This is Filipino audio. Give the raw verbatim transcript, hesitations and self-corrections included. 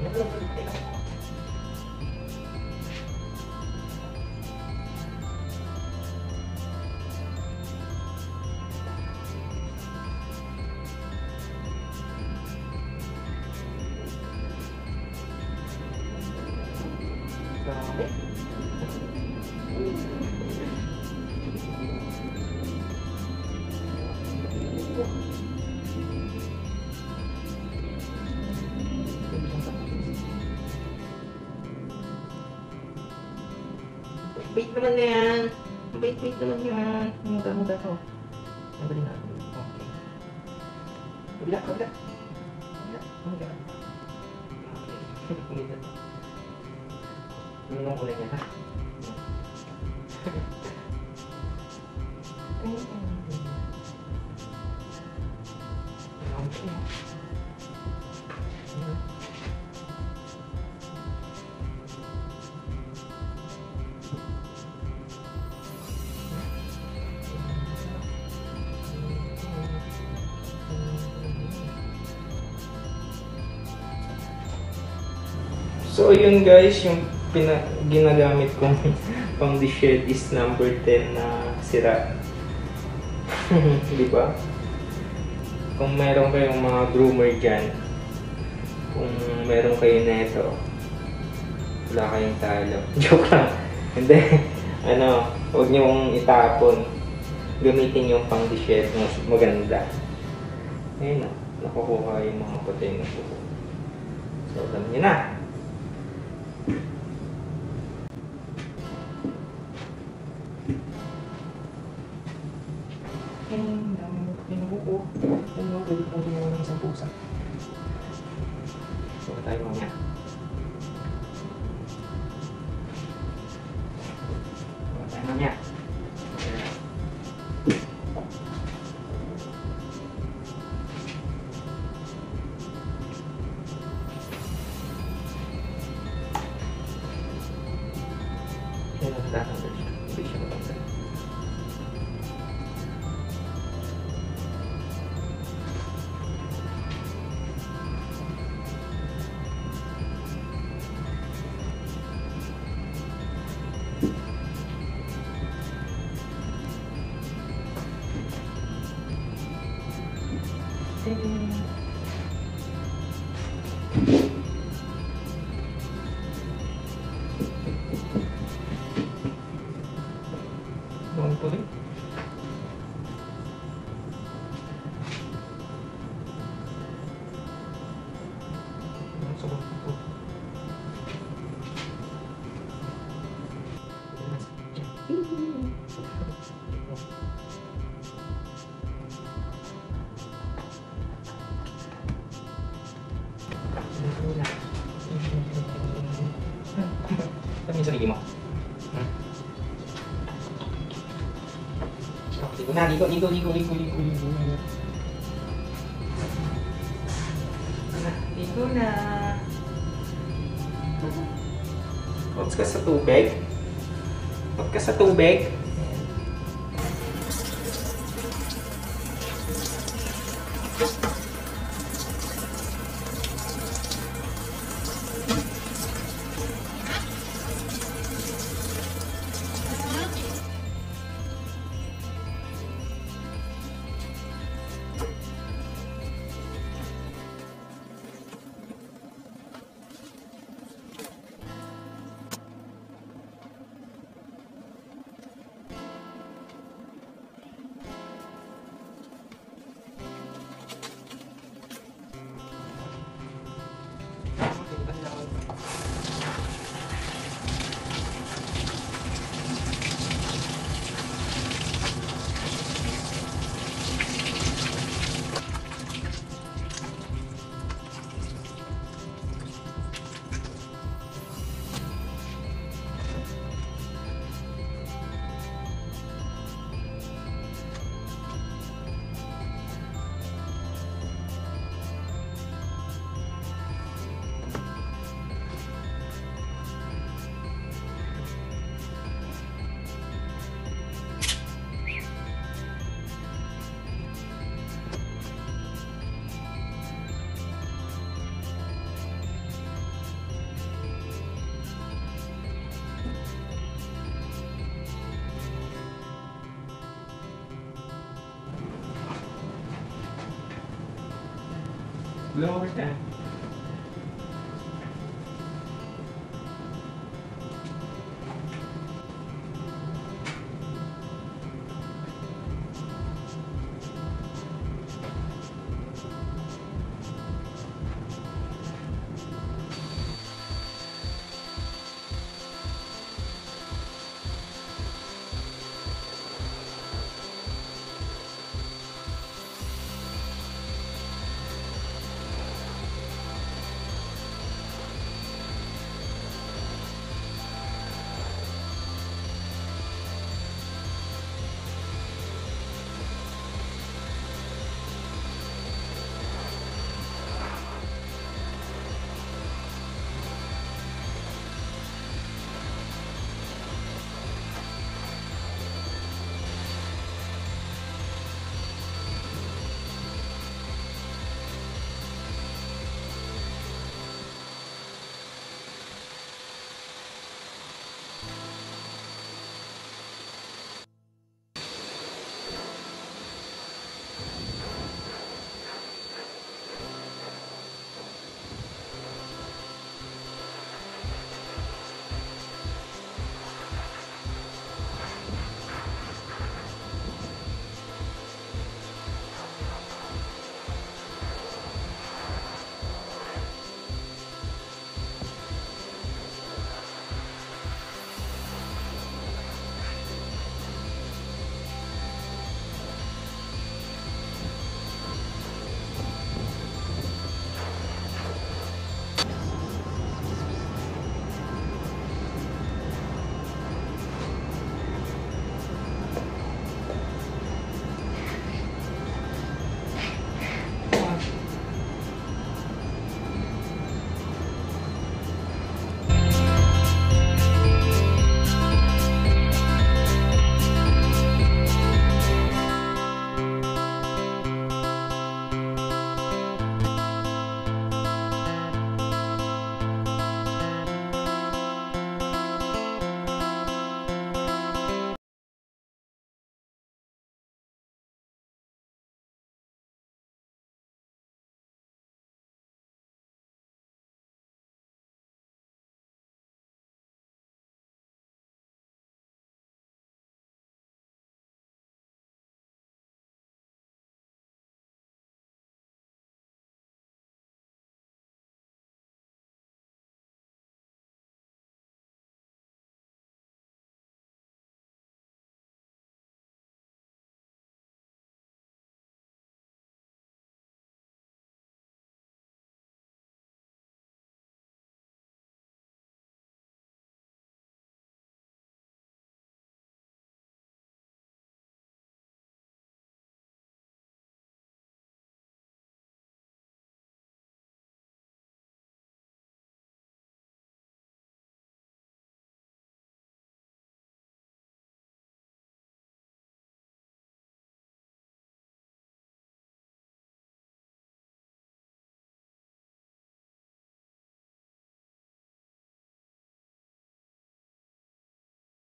Wait naman na yan. Wait, wait naman yan. Muda, muda to. Ang galing na. Okay. Kabila, kabila. Kabila. Kabila. Okay. Kabila. Minong ko na yan, ha? So yun guys, yung pina ginagamit kong pang shed is number ten na sira. Di ba? Kung meron kayong mga groomer dyan, kung meron kayo na ito, wala kayong talo. Joke lang. Hindi. Ano, huwag niyong itapon. Gamitin yung pang shed mas maganda. Ayun o, nakukuha yung mga puti na po. So, alam niyo na. Ang dami mo pinubuko. Ang mga pwede kong ginawa ng isang pusa. So, tayo mamaya. So, tayo mamaya. Yan ang tatanggal siya. Hindi siya matanggal. Doon po rin. Sobrang po. Sabi yung sarili mo. Ligo na, ligo, ligo, ligo, ligo, ligo, ligo. Ligo na. Huwag ka sa tubig. Huwag ka sa tubig. Lower time.